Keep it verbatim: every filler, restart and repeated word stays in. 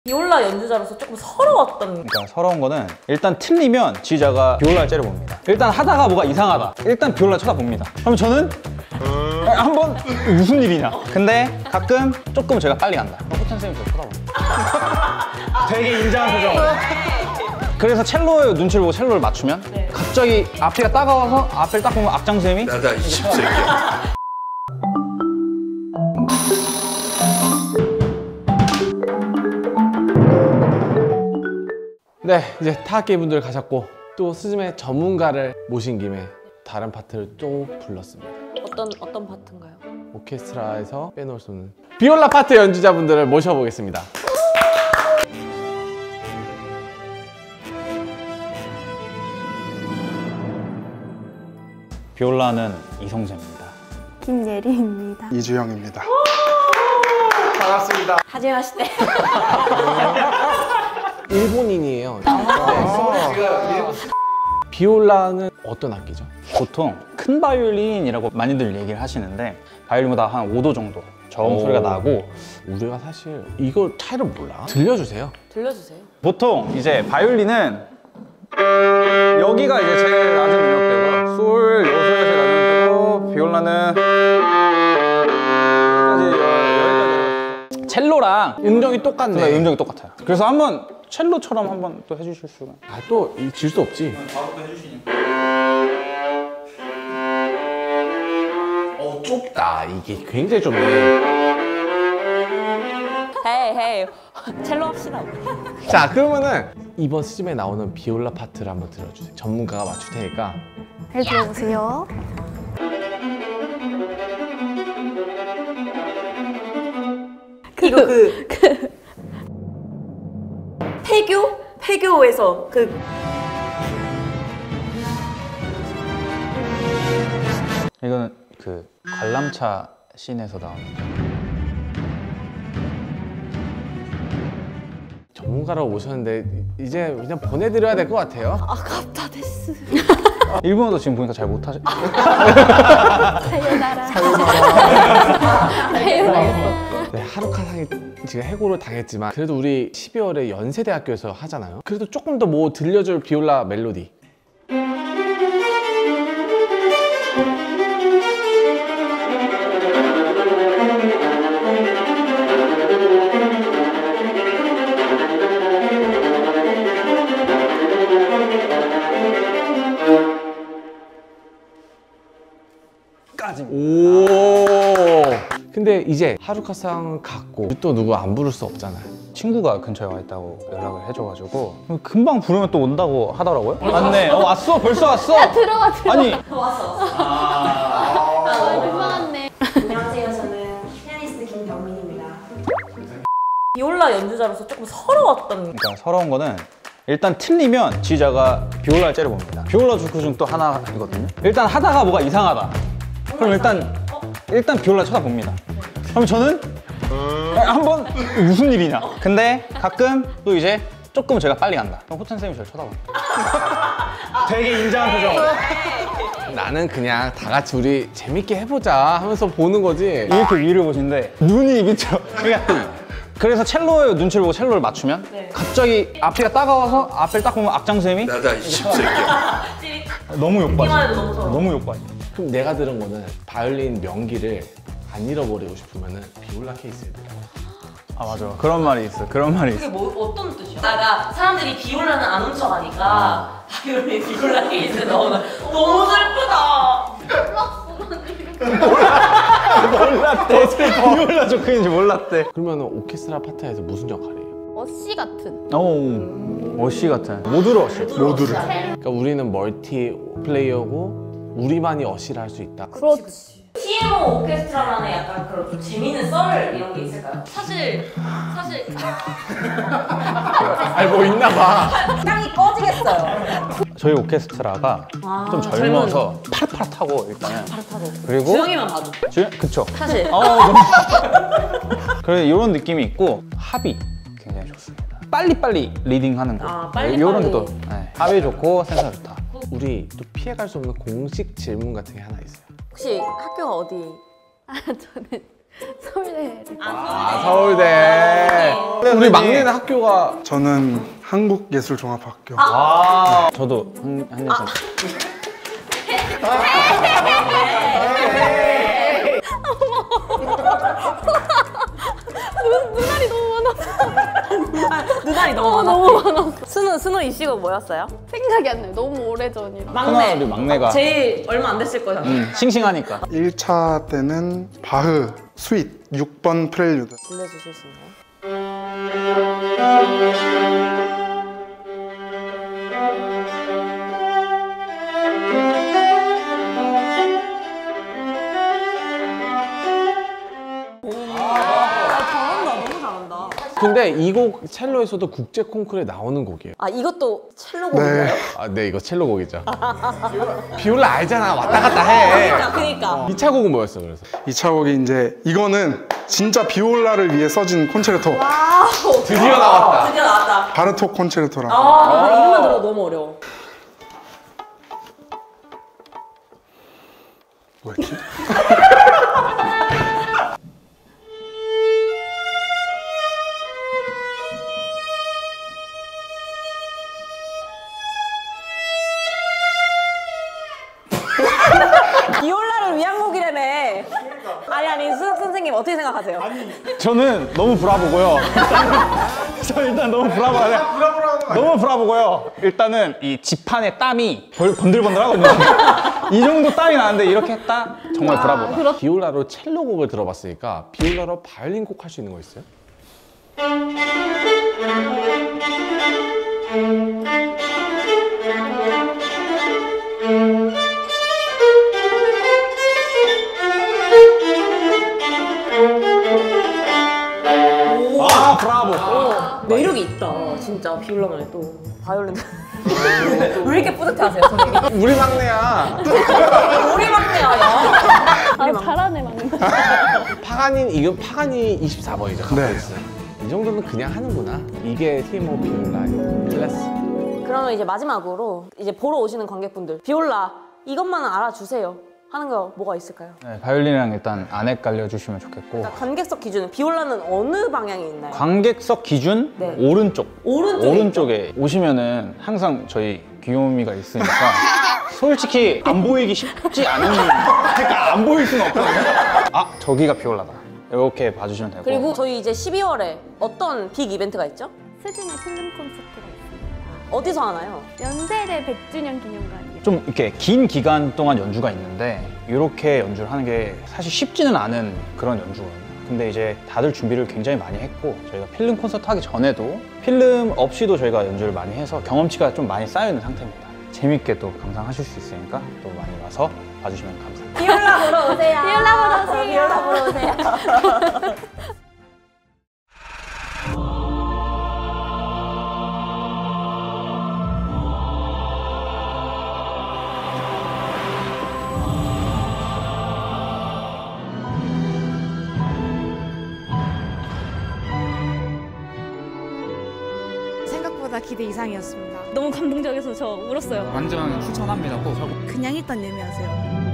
비올라 연주자로서 조금 서러웠던. 그러니까 서러운 거는 일단 틀리면 지휘자가 비올라를 째려봅니다. 일단 하다가 뭐가 이상하다. 일단 비올라 쳐다봅니다. 그럼 저는 한번 무슨 일이냐. 근데 가끔 조금 제가 빨리 간다. 호찬 선생님 저 쳐다봐. 되게 인자한 표정. 그래서 첼로의 눈치를 보고 첼로를 맞추면 네. 갑자기 앞뒤가 따가워서 앞을 딱 보면 악장 선생님이 나다 이 십새끼야. 네, 이제 타악기 분들 가셨고 또 스즈메 전문가를 모신 김에 다른 파트를 또 불렀습니다. 어떤 어떤 파트인가요? 오케스트라에서 빼놓을 수 없는 비올라 파트 연주자분들을 모셔보겠습니다. 비올라는 이성재입니다. 김예리입니다. 이주영입니다. 반갑습니다. 하지마시대. 일본인이에요. 네. 비올라는 어떤 악기죠? 보통 큰 바이올린이라고 많이들 얘기를 하시는데 바이올린보다 한 오 도 정도 저음 소리가 나고 우리가 사실 이거 차이를 몰라. 들려주세요. 들려주세요. 보통 이제 바이올린은 여기가 이제 제일 낮은 음역대고요. 솔, 요 소리가 제일 낮은 음역대고 비올라는 여기까지. 첼로랑 음정이 똑같네. 네, 음정이 똑같아요. 그래서 한번 첼로처럼 한번 또 해주실 수가. 아, 또 질 수 없지. 바로 해주시니까. 어, 좁다. 이게 굉장히 좁네. 헤이 헤이 첼로 합시다. 자, 그러면은 이번 스즈메에 나오는 비올라 파트를 한번 들어주세요. 전문가가 맞출 테니까. 잘 들어보세요. 이거 그, 그 폐교? 폐교에서 그 이거는 그 관람차 씬에서 나오는. 전문가로 오셨는데 이제 그냥 보내드려야 될 것 같아요. 아깝다 데스. 일본어도 지금 보니까 잘 못하시. 사요나라. 사요나라. 네, 하루카상이 지금 해고를 당했지만 그래도 우리 십이월에 연세대학교에서 하잖아요. 그래도 조금 더 뭐 들려줄 비올라 멜로디. 오. 근데 이제 하루카상 갔고 또 누구 안 부를 수 없잖아요. 친구가 근처에 와 있다고 연락을 해줘가지고 금방 부르면 또 온다고 하더라고요. 맞네. 어, 왔어. 벌써 왔어. 야, 들어와 들어와. 아니. 왔어 왔어. 아, 민망하네. 안녕하세요. 저는 피아니스트 김경민입니다. 비올라 연주자로서 조금 서러웠던. 그러니까 서러운 거는 일단 틀리면 지휘자가 비올라를 째려봅니다. 비올라 주크 중 또 하나이거든요. 일단 하다가 뭐가 이상하다. 그럼 일단 일단 비올라 쳐다봅니다. 그럼 저는 한번 무슨 일이냐. 근데 가끔 또 이제 조금 제가 빨리 간다. 그럼 호찬 선생님이 저를 쳐다봐. 되게 인자한 표정. 나는 그냥 다 같이 우리 재밌게 해보자 하면서 보는 거지. 이렇게 위를 보시는데 눈이 그쵸. 그래서 첼로의 눈치를 보고 첼로를 맞추면 네. 갑자기 앞뒤가 따가워서 앞을 딱 보면 악장 선생님이 나다 이 십새끼야. 너무 욕받이. 듣기만 해도 너무 서러워. 너무 욕받이. 그럼 내가 들은 거는 바이올린 명기를 안 잃어버리고 싶으면은 비올라 케이스에 들어. 아 맞아. 그런 말이 있어. 그런 말이 그게 있어. 뭐 어떤 뜻이야? 나가 사람들이 비올라는 안 훔쳐가니까 바이올린 비올라 케이스 넣어놓은. 너무 슬프다. 몰랐대. 비올라 조크인지 몰랐대. 그러면 오케스트라 파트에서 무슨 역할이에요? 어씨 같은. 오, 어시 같은. 모두로 어시. 모두를. 그러니까 우리는 멀티 플레이어고 우리만이 어시를 할 수 있다. 그렇지. 티엠오 오케스트라만의 약간 그런 좀 재밌는 썰 이런 게 있을까요? 사실 사실 아니 뭐 있나 봐. 땅이 꺼지겠어요. 저희 오케스트라가 아, 좀 젊어서 파릇파릇하고 일단은. 파릇하고. 그리고 주영이만 봐도. 주, 그쵸. 사실. 어, 너무. 그래 이런 느낌이 있고 합이 굉장히 좋습니다. 빨리빨리 리딩하는 거. 아, 빨리빨리. 이런 것도 네. 합이 좋고 센스가 좋다. 우리 또 피해갈 수 없는 공식 질문 같은 게 하나 있어요. 혹시 학교가 어디? 아, 저는 서울대. 아 서울대. 우리 막내는 학교가 저는 한국예술종합학교. 아, 저도 한, 한 년씩. 눈알이 너무 많았어. 눈알이 너무 어, 많아. 너무 많았어. 스노 스노 이슈가 뭐였어요? 생각이 안 나요. 너무 오래 전이라. 막내. 우리 막내가 제일 얼마 안 됐을 거잖아. 음, 싱싱하니까. 일 차 때는 바흐 스윗 육 번 프렐류드. 들려주실 수 있나요? 근데 이 곡 첼로에서도 국제 콩쿠르에 나오는 곡이에요. 아 이것도 첼로곡인가요? 네. 아, 네 이거 첼로 곡이죠. 비올라 알잖아. 왔다 갔다 해. 그러니까 그러니까. 이 차 곡은 뭐였어 그래서? 이 차 곡이 이제 이거는 진짜 비올라를 위해 써진 콘체르토. 드디어 나왔다. 드디어 나왔다. 바르톡 콘체르토라고. 아 이름만 들어도 너무 어려워. 뭐였지? 비올라를 위한 곡이라며. 아니 아니 수석 선생님 어떻게 생각하세요? 저는 너무 브라보고요. 저 일단 너무 브라보요. 너무 브라보고요. 일단은 이 지판에 땀이 벌- 번들번들하거든요. 이 정도 땀이 나는데 이렇게 했다? 정말 브라보다. 비올라로 첼로 곡을 들어봤으니까 비올라로 바이올린 곡 할 수 있는 거 있어요? 아, 브라보. 매력이 있다. 진짜 비올라만 해도 바이올린. 왜 이렇게 뿌듯해하세요 선생님? 우리 막내야. 우리 막내야. 야. 아, 잘하네, 막내. 파가닌 이거 파가니 이십사 번이죠. 네. 이 정도면 그냥 하는구나. 이게 티모 비올라 클래스. 그러면 이제 마지막으로 이제 보러 오시는 관객분들 비올라 이것만은 알아주세요 하는 거 뭐가 있을까요? 네, 바이올린이랑 일단 안 헷갈려 주시면 좋겠고. 관객석 기준은 비올라는 어느 방향에 있나요? 관객석 기준 네. 오른쪽. 오른쪽에 오른쪽에 오시면은 항상 저희 귀요미가 있으니까 솔직히 안 보이기 쉽지 않은, 그러니까 안 보일 수는 없거든요. 아, 저기가 비올라다. 이렇게 봐주시면 되고. 그리고 저희 이제 십이월에 어떤 빅 이벤트가 있죠? 수진의 필름 콘서트가 있습니다. 어디서 하나요? 연세대 백 주년 기념관이요. 좀 이렇게 긴 기간 동안 연주가 있는데 이렇게 연주를 하는 게 사실 쉽지는 않은 그런 연주거든요. 근데 이제 다들 준비를 굉장히 많이 했고 저희가 필름 콘서트 하기 전에도 필름 없이도 저희가 연주를 많이 해서 경험치가 좀 많이 쌓여있는 상태입니다. 재밌게 또 감상하실 수 있으니까 또 많이 와서 봐주시면 감사합니다. 비올라 보러 오세요. 비올라 보러 오세요. 비올라 보러 오세요. 생각보다 기대 이상이었습니다. 너무 감동적이어서 저 울었어요. 완전 추천합니다. 꼭. 그냥 일단 예매하세요.